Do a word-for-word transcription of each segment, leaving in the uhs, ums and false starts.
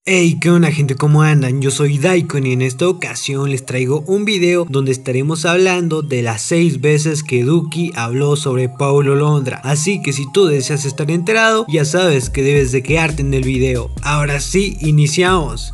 Hey, ¿qué onda gente? ¿Cómo andan? Yo soy Daikon y en esta ocasión les traigo un video donde estaremos hablando de las seis veces que Duki habló sobre Paulo Londra. Así que si tú deseas estar enterado, ya sabes que debes de quedarte en el video. Ahora sí, iniciamos.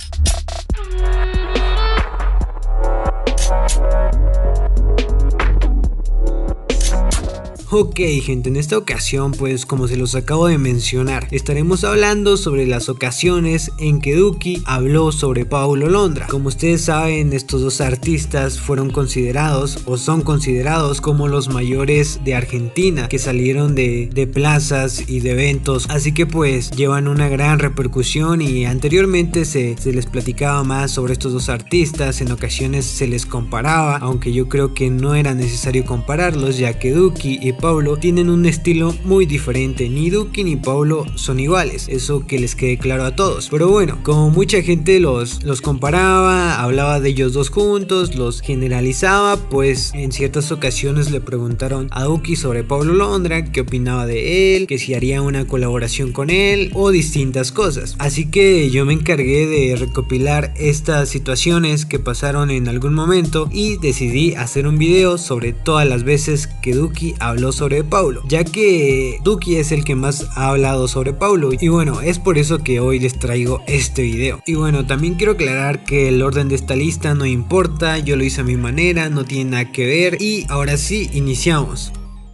Ok gente, en esta ocasión pues como se los acabo de mencionar, estaremos hablando sobre las ocasiones en que Duki habló sobre Paulo Londra. Como ustedes saben, estos dos artistas fueron considerados o son considerados como los mayores de Argentina, que salieron de, de plazas y de eventos, así que pues llevan una gran repercusión y anteriormente se, se les platicaba más sobre estos dos artistas, en ocasiones se les comparaba, aunque yo creo que no era necesario compararlos, ya que Duki y Paulo tienen un estilo muy diferente. Ni Duki ni Paulo son iguales, eso que les quede claro a todos. Pero bueno, como mucha gente los, los comparaba, hablaba de ellos dos juntos, los generalizaba, pues en ciertas ocasiones le preguntaron a Duki sobre Paulo Londra, qué opinaba de él, que si haría una colaboración con él o distintas cosas. Así que yo me encargué de recopilar estas situaciones que pasaron en algún momento y decidí hacer un video sobre todas las veces que Duki habló sobre Paulo, ya que Duki es el que más ha hablado sobre Paulo y bueno, es por eso que hoy les traigo este video. Y bueno, también quiero aclarar que el orden de esta lista no importa, yo lo hice a mi manera, no tiene nada que ver y ahora sí, iniciamos.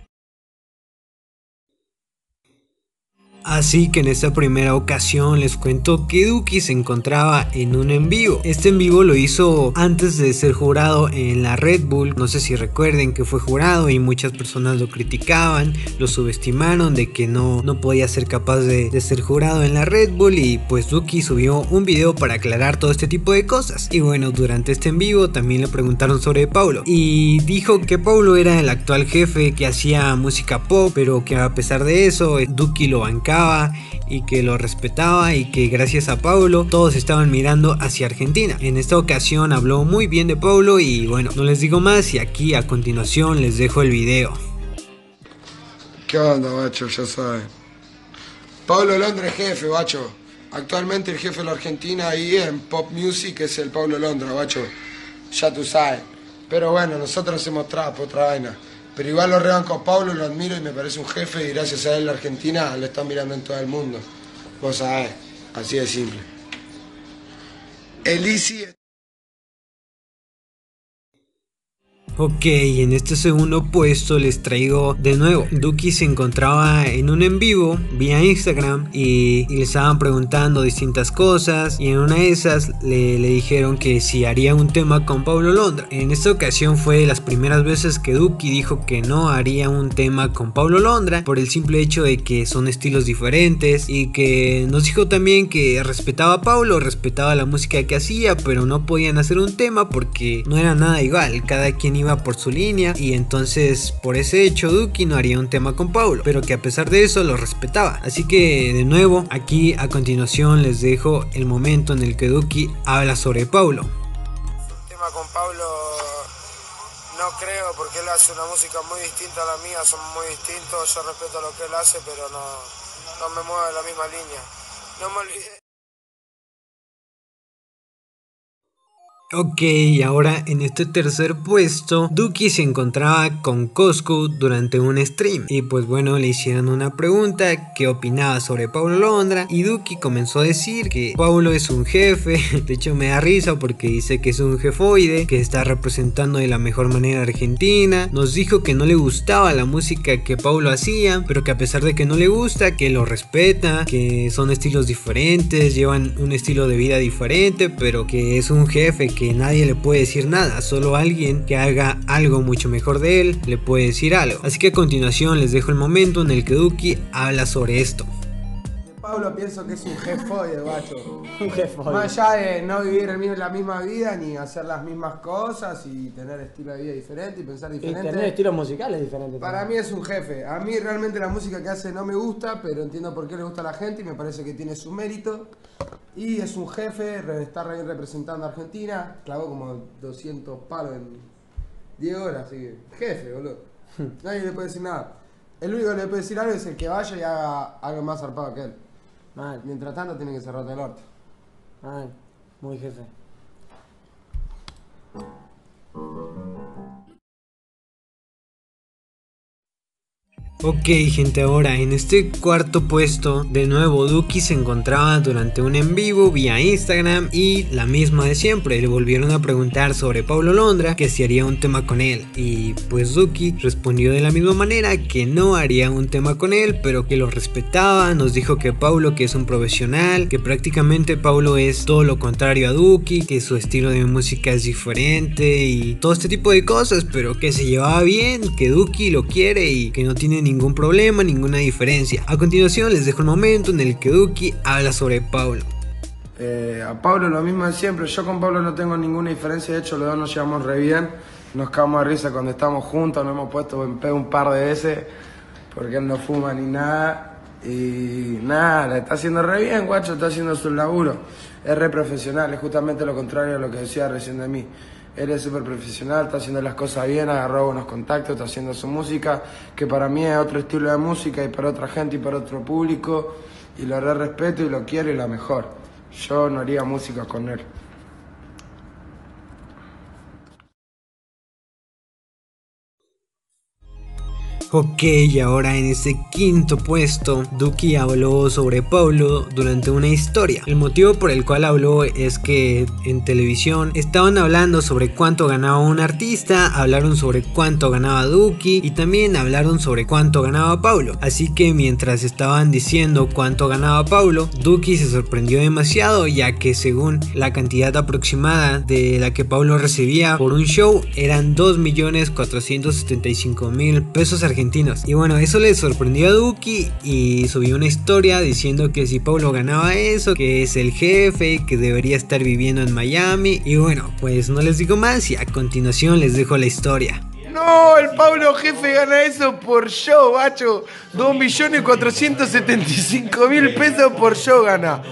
Así que en esta primera ocasión les cuento que Duki se encontraba en un en vivo. Este en vivo lo hizo antes de ser jurado en la Red Bull. No sé si recuerden que fue jurado y muchas personas lo criticaban, lo subestimaron de que no, no podía ser capaz de, de ser jurado en la Red Bull, y pues Duki subió un video para aclarar todo este tipo de cosas. Y bueno, durante este en vivo también le preguntaron sobre Paulo y dijo que Paulo era el actual jefe, que hacía música pop, pero que a pesar de eso Duki lo bancaba y que lo respetaba y que gracias a Paulo todos estaban mirando hacia Argentina. En esta ocasión habló muy bien de Paulo y bueno, no les digo más y aquí a continuación les dejo el video. ¿Qué onda, bacho? Ya saben. Paulo Londra es jefe, bacho. Actualmente el jefe de la Argentina ahí en Pop Music es el Paulo Londra, bacho. Ya tú sabes. Pero bueno, nosotros hacemos trapo, otra vaina. Pero igual lo rebanco a Paulo, lo admiro y me parece un jefe y gracias a él la Argentina lo están mirando en todo el mundo. Vos sabés, así de simple. Elisi. Ok, en este segundo puesto les traigo de nuevo. Duki se encontraba en un en vivo vía Instagram y, y le estaban preguntando distintas cosas y en una de esas le, le dijeron que si haría un tema con Paulo Londra. En esta ocasión fue de las primeras veces que Duki dijo que no haría un tema con Paulo Londra por el simple hecho de que son estilos diferentes, y que nos dijo también que respetaba a Paulo, respetaba la música que hacía, pero no podían hacer un tema porque no era nada igual, cada quien iba por su línea y entonces por ese hecho Duki no haría un tema con Paulo, pero que a pesar de eso lo respetaba. Así que de nuevo aquí a continuación les dejo el momento en el que Duki habla sobre Paulo. Un tema con Paulo no creo, porque él hace una música muy distinta a la mía, son muy distintos, yo respeto lo que él hace, pero no, no me muevo en la misma línea. No me olvidé. Ok, ahora en este tercer puesto Duki se encontraba con Coscu durante un stream y pues bueno, le hicieron una pregunta qué opinaba sobre Paulo Londra y Duki comenzó a decir que Paulo es un jefe. De hecho me da risa porque dice que es un jefoide, que está representando de la mejor manera a Argentina. Nos dijo que no le gustaba la música que Paulo hacía, pero que a pesar de que no le gusta, que lo respeta, que son estilos diferentes, llevan un estilo de vida diferente, pero que es un jefe, que nadie le puede decir nada, solo alguien que haga algo mucho mejor de él le puede decir algo. Así que a continuación les dejo el momento en el que Duki habla sobre esto. Pablo pienso que es un jefoide, bacho. Un jefoide. Más allá de no vivir el mismo- la misma vida, ni hacer las mismas cosas y tener estilo de vida diferente y pensar Y diferente. tener estilos musicales diferentes. Para también. mí es un jefe. A mí realmente la música que hace no me gusta, pero entiendo por qué le gusta a la gente y me parece que tiene su mérito. Y es un jefe, re- está re- representando a Argentina, clavó como doscientos palos en diez horas, así que jefe, boludo. Nadie le puede decir nada. El único que le puede decir algo es el que vaya y haga algo más zarpado que él. Mal. Mientras tanto tiene que cerrarte el orto. Ay, muy jefe. Ok gente, ahora en este cuarto puesto de nuevo Duki se encontraba durante un en vivo vía Instagram y la misma de siempre, le volvieron a preguntar sobre Paulo Londra que si haría un tema con él y pues Duki respondió de la misma manera que no haría un tema con él pero que lo respetaba. Nos dijo que Paulo que es un profesional, que prácticamente Paulo es todo lo contrario a Duki, que su estilo de música es diferente y todo este tipo de cosas, pero que se llevaba bien, que Duki lo quiere y que no tiene ni ningún problema, ninguna diferencia. A continuación les dejo el momento en el que Duki habla sobre Paulo. Eh, a Pablo lo mismo de siempre, yo con Pablo no tengo ninguna diferencia, de hecho los dos nos llevamos re bien, nos cagamos de risa cuando estamos juntos, nos hemos puesto en pedo un par de veces, porque él no fuma ni nada, y nada, la está haciendo re bien, guacho, está haciendo su laburo, es re profesional, es justamente lo contrario a lo que decía recién de mí. Él es súper profesional, está haciendo las cosas bien, agarró buenos contactos, está haciendo su música, que para mí es otro estilo de música y para otra gente y para otro público, y lo re respeto y lo quiero y la mejor. Yo no haría música con él. Ok, y ahora en este quinto puesto, Duki habló sobre Paulo durante una historia. El motivo por el cual habló es que en televisión estaban hablando sobre cuánto ganaba un artista, hablaron sobre cuánto ganaba Duki y también hablaron sobre cuánto ganaba Paulo. Así que mientras estaban diciendo cuánto ganaba Paulo, Duki se sorprendió demasiado, ya que según la cantidad aproximada de la que Paulo recibía por un show eran dos millones cuatrocientos setenta y cinco mil pesos argentinos. Y bueno, eso le sorprendió a Duki y subió una historia diciendo que si Paulo ganaba eso, que es el jefe, que debería estar viviendo en Miami. Y bueno, pues no les digo más y a continuación les dejo la historia. No, el Paulo jefe gana eso por show, bacho. dos millones cuatrocientos setenta y cinco mil pesos por show gana.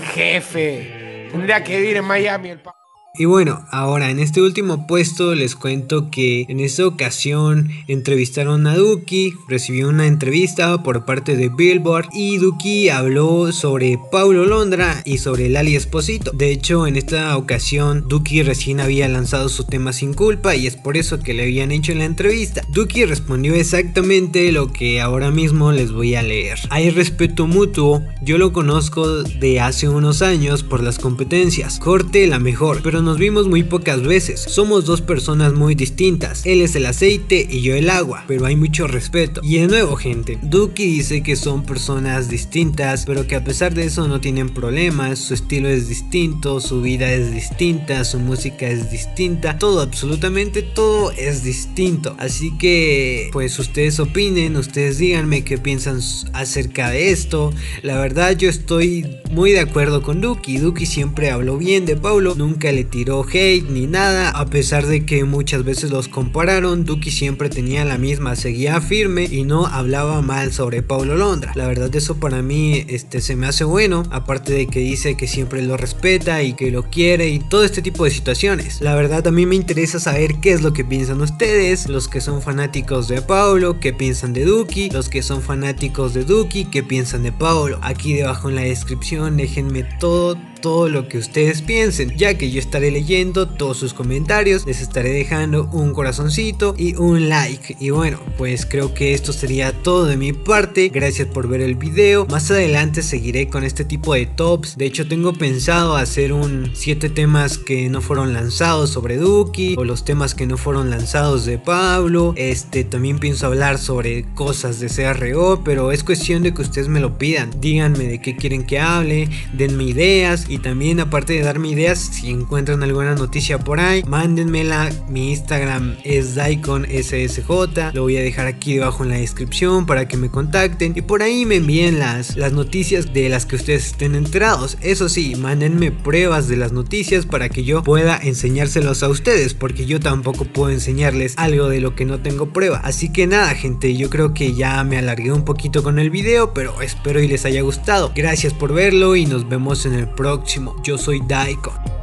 Jefe. Tendría que vivir en Miami el Paulo. Y bueno, ahora en este último puesto les cuento que en esta ocasión entrevistaron a Duki, recibió una entrevista por parte de Billboard y Duki habló sobre Paulo Londra y sobre Lali Esposito. De hecho, en esta ocasión Duki recién había lanzado su tema Sin Culpa y es por eso que le habían hecho en la entrevista. Duki respondió exactamente lo que ahora mismo les voy a leer. Hay respeto mutuo, yo lo conozco de hace unos años por las competencias, corte la mejor, pero no nos vimos muy pocas veces, somos dos personas muy distintas, él es el aceite y yo el agua, pero hay mucho respeto. Y de nuevo gente, Duki dice que son personas distintas, pero que a pesar de eso no tienen problemas, su estilo es distinto, su vida es distinta, su música es distinta, todo, absolutamente todo es distinto. Así que pues ustedes opinen, ustedes díganme qué piensan acerca de esto. La verdad yo estoy muy de acuerdo con Duki, Duki siempre habló bien de Paulo, nunca le tiró hate ni nada, a pesar de que muchas veces los compararon. Duki siempre tenía la misma, seguía firme y no hablaba mal sobre Paulo Londra. La verdad eso para mí este, se me hace bueno, aparte de que dice que siempre lo respeta y que lo quiere y todo este tipo de situaciones. La verdad a mí me interesa saber qué es lo que piensan ustedes, los que son fanáticos de Paulo, qué piensan de Duki, los que son fanáticos de Duki, qué piensan de Paulo. Aquí debajo en la descripción déjenme todo todo lo que ustedes piensen, ya que yo estaré leyendo todos sus comentarios, les estaré dejando un corazoncito y un like. Y bueno, pues creo que esto sería todo de mi parte, gracias por ver el video. Más adelante seguiré con este tipo de tops, de hecho tengo pensado hacer un siete temas que no fueron lanzados sobre Duki, o los temas que no fueron lanzados de Pablo. Este también pienso hablar sobre cosas de C R O, pero es cuestión de que ustedes me lo pidan, díganme de qué quieren que hable, denme ideas. Y también aparte de darme ideas, si encuentran alguna noticia por ahí, mándenmela. Mi Instagram es Daikon S S J, lo voy a dejar aquí debajo en la descripción para que me contacten y por ahí me envíen las, las noticias de las que ustedes estén enterados. Eso sí, mándenme pruebas de las noticias para que yo pueda enseñárselos a ustedes, porque yo tampoco puedo enseñarles algo de lo que no tengo prueba. Así que nada gente, yo creo que ya me alargué un poquito con el video, pero espero y les haya gustado. Gracias por verlo y nos vemos en el próximo. Yo soy Daikon.